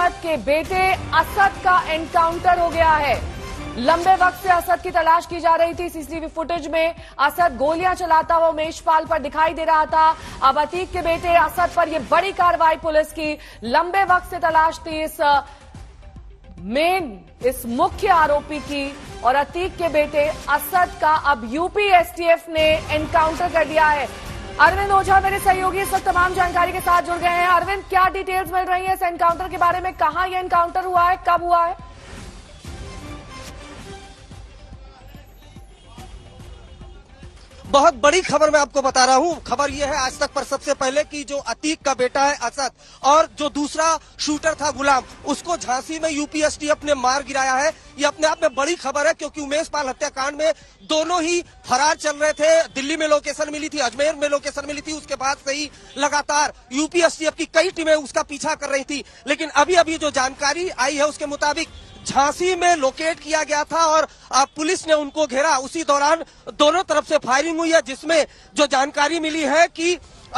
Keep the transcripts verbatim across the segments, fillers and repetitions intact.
अहमद के बेटे असद का एनकाउंटर हो गया है। लंबे वक्त से असद की तलाश की जा रही थी। सीसीटीवी फुटेज में असद गोलियां चलाता हुआ उमेशपाल पर दिखाई दे रहा था। अब अतीक के बेटे असद पर यह बड़ी कार्रवाई पुलिस की। लंबे वक्त से तलाश थी इस मेन इस मुख्य आरोपी की और अतीक के बेटे असद का अब यूपी एसटीएफ ने एनकाउंटर कर दिया है। अरविंद ओझा मेरे सहयोगी इस वक्त तमाम जानकारी के साथ जुड़ गए हैं। अरविंद, क्या डिटेल्स मिल रही है इस एनकाउंटर के बारे में? कहां यह एनकाउंटर हुआ है, कब हुआ है? बहुत बड़ी खबर मैं आपको बता रहा हूं। खबर यह है आज तक पर सबसे पहले कि जो अतीक का बेटा है असद और जो दूसरा शूटर था गुलाम, उसको झांसी में यूपी एसटीएफ ने मार गिराया है। ये अपने आप में बड़ी खबर है क्योंकि उमेशपाल हत्याकांड में दोनों ही फरार चल रहे थे। दिल्ली में लोकेशन मिली थी, अजमेर में लोकेशन मिली थी, उसके बाद से ही लगातार यूपी एसटीएफ की कई टीमें उसका पीछा कर रही थी। लेकिन अभी अभी जो जानकारी आई है उसके मुताबिक झांसी में लोकेट किया गया था और पुलिस ने उनको घेरा। उसी दौरान दोनों तरफ से फायरिंग हुई है, जिसमें जो जानकारी मिली है कि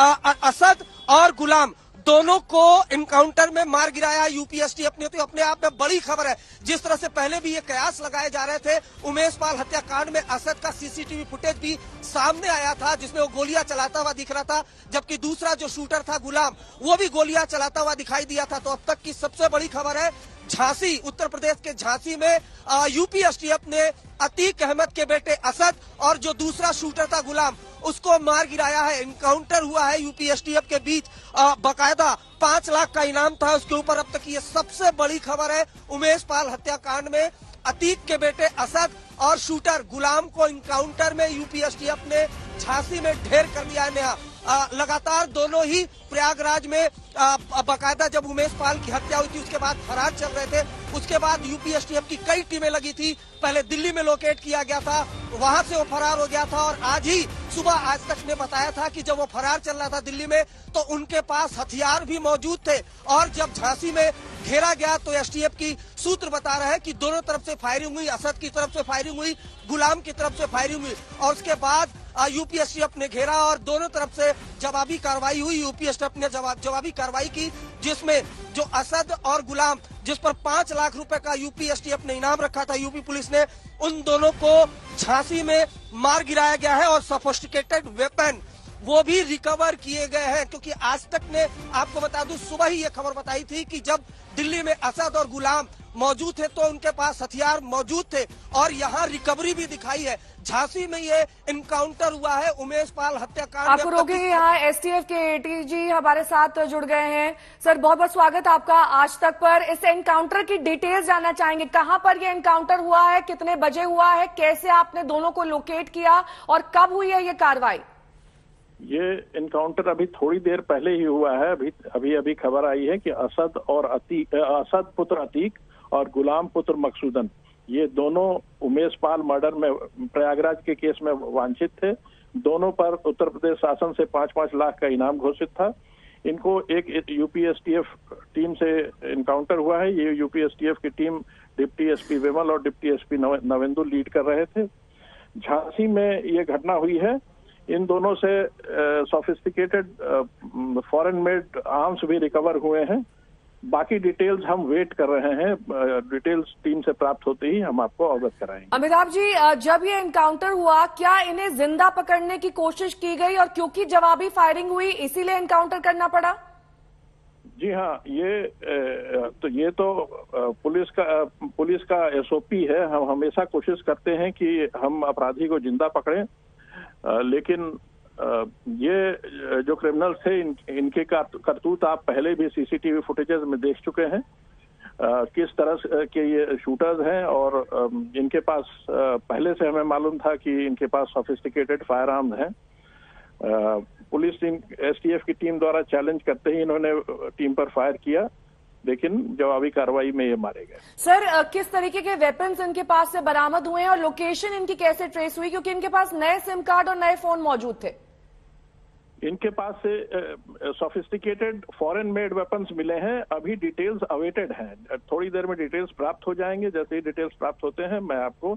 असद और गुलाम दोनों को एनकाउंटर में मार गिराया यूपी एसटीएफ ने। तो अपने आप में बड़ी खबर है। जिस तरह से पहले भी ये कयास लगाए जा रहे थे, उमेशपाल हत्याकांड में असद का सीसीटीवी फुटेज भी सामने आया था जिसमें वो गोलियां चलाता हुआ दिख रहा था, जबकि दूसरा जो शूटर था गुलाम, वो भी गोलियां चलाता हुआ दिखाई दिया था। तो अब तक की सबसे बड़ी खबर है झांसी, उत्तर प्रदेश के झांसी में यूपी एसटीएफ ने अतीक अहमद के बेटे असद और जो दूसरा शूटर था गुलाम, उसको मार गिराया है। एनकाउंटर हुआ है यूपी एसटीएफ के बीच। बकायदा पांच लाख का इनाम था उसके ऊपर। अब तक ये सबसे बड़ी खबर है। उमेशपाल हत्याकांड में अतीक के बेटे असद और शूटर गुलाम को एनकाउंटर में यूपी एसटीएफ ने झांसी में ढेर कर दिया है। नया आ, लगातार दोनों ही प्रयागराज में बाकायदा जब उमेशपाल की हत्या हुई थी उसके बाद फरार चल रहे थे। उसके बाद यूपी एसटीएफ की कई टीमें लगी थी। पहले दिल्ली में लोकेट किया गया था, वहां से वो फरार हो गया था और आज ही सुबह आज तक ने बताया था कि जब वो फरार चल रहा था दिल्ली में तो उनके पास हथियार भी मौजूद थे। और जब झांसी में घेरा गया तो एसटीएफ की सूत्र बता रहे हैं कि दोनों तरफ से फायरिंग हुई, असद की तरफ से फायरिंग हुई, गुलाम की तरफ से फायरिंग हुई और उसके बाद यूपी एसटीएफ ने घेरा और दोनों तरफ से जवाबी कार्रवाई हुई। यूपी एसटीएफ ने जवाब जवाबी कार्रवाई की जिसमें जो असद और गुलाम, जिस पर पांच लाख रुपए का यूपी एसटीएफ ने इनाम रखा था यूपी पुलिस ने, उन दोनों को झांसी में मार गिराया गया है और सोफिस्टिकेटेड वेपन वो भी रिकवर किए गए हैं। क्योंकि आज तक ने आपको बता दूं सुबह ही ये खबर बताई थी कि जब दिल्ली में असद और गुलाम मौजूद थे तो उनके पास हथियार मौजूद थे और यहाँ रिकवरी भी दिखाई है। झांसी में ये एनकाउंटर हुआ है उमेशपाल हत्याकांड। आपको रोकेंगे, यहाँ एसटीएफ के एटी जी हमारे साथ जुड़ गए हैं। सर, बहुत बहुत स्वागत आपका आज तक पर। इस एनकाउंटर की डिटेल्स जानना चाहेंगे। कहां पर ये एनकाउंटर हुआ है, कितने बजे हुआ है, कैसे आपने दोनों को लोकेट किया और कब हुई है ये कार्रवाई? ये एनकाउंटर अभी थोड़ी देर पहले ही हुआ है। अभी अभी अभी खबर आई है कि असद और अतीक, असद पुत्र अतीक और गुलाम पुत्र मकसूदन, ये दोनों उमेशपाल मर्डर में प्रयागराज के केस में वांछित थे। दोनों पर उत्तर प्रदेश शासन से पांच पांच लाख का इनाम घोषित था। इनको एक यूपी एसटीएफ टीम से एनकाउंटर हुआ है। ये यूपी एसटीएफ की टीम डिप्टी एसपी विमल और डिप्टी एसपी नवेंदु लीड कर रहे थे। झांसी में ये घटना हुई है। इन दोनों से सोफिस्टिकेटेड फॉरेन मेड आर्म्स भी रिकवर हुए हैं। बाकी डिटेल्स हम वेट कर रहे हैं। डिटेल्स टीम से प्राप्त होते ही हम आपको अवगत कराएंगे। अमिताभ जी, जब ये एनकाउंटर हुआ क्या इन्हें जिंदा पकड़ने की कोशिश की गई और क्योंकि जवाबी फायरिंग हुई इसीलिए एनकाउंटर करना पड़ा? जी हाँ, ये तो ये तो पुलिस का पुलिस का एसओपी है। हम हमेशा कोशिश करते हैं कि हम अपराधी को जिंदा पकड़ें, लेकिन ये जो क्रिमिनल्स थे इन, इनके करतूत आप पहले भी सीसीटीवी फुटेजेस में देख चुके हैं। किस तरह के ये शूटर्स हैं और इनके पास पहले से हमें मालूम था कि इनके पास सोफिस्टिकेटेड फायर आर्म्स हैं। पुलिस टीम एसटीएफ की टीम द्वारा चैलेंज करते ही इन्होंने टीम पर फायर किया, लेकिन जवाबी कार्रवाई में ये मारे गए। सर, किस तरीके के वेपन्स इनके पास से बरामद हुए हैं और लोकेशन इनकी कैसे ट्रेस हुई, क्योंकि इनके पास नए सिम कार्ड और नए फोन मौजूद थे? इनके पास से सोफिस्टिकेटेड फॉरेन मेड वेपन्स मिले हैं। अभी डिटेल्स अवेटेड हैं। थोड़ी देर में डिटेल्स प्राप्त हो जाएंगे। जैसे ही डिटेल्स प्राप्त होते हैं मैं आपको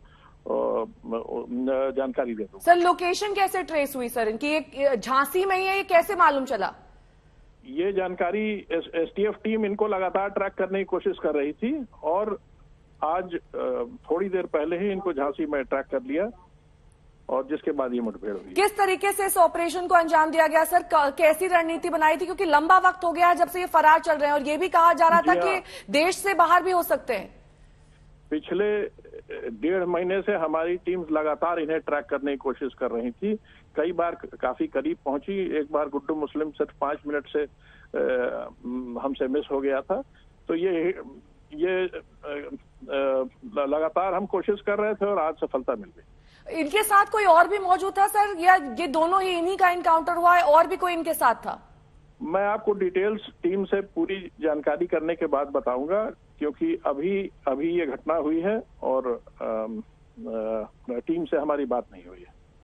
जानकारी दे दूंगा। सर, लोकेशन कैसे ट्रेस हुई सर इनकी? झांसी में ही है, ये कैसे मालूम चला? ये जानकारी एसटीएफ टीम इनको लगातार ट्रैक करने की कोशिश कर रही थी और आज थोड़ी देर पहले ही इनको झांसी में ट्रैक कर लिया और जिसके बाद ये मुठभेड़ हुई। किस तरीके से इस ऑपरेशन को अंजाम दिया गया सर? कैसी रणनीति बनाई थी? क्योंकि लंबा वक्त हो गया है जब से ये फरार चल रहे हैं और ये भी कहा जा रहा था कि देश से बाहर भी हो सकते हैं। पिछले डेढ़ महीने से हमारी टीम्स लगातार इन्हें ट्रैक करने की कोशिश कर रही थी। कई बार काफी करीब पहुंची। एक बार गुड्डू मुस्लिम सिर्फ पांच मिनट से हमसे मिस हो गया था। तो ये ये लगातार हम कोशिश कर रहे थे और आज सफलता मिल गई। इनके साथ कोई और भी मौजूद था सर, या ये दोनों ही इन्हीं का इनकाउंटर हुआ है और भी कोई इनके साथ था? मैं आपको डिटेल्स टीम से पूरी जानकारी करने के बाद बताऊंगा, क्योंकि अभी अभी ये घटना हुई है और आ, आ, टीम से हमारी बात नहीं हुई है।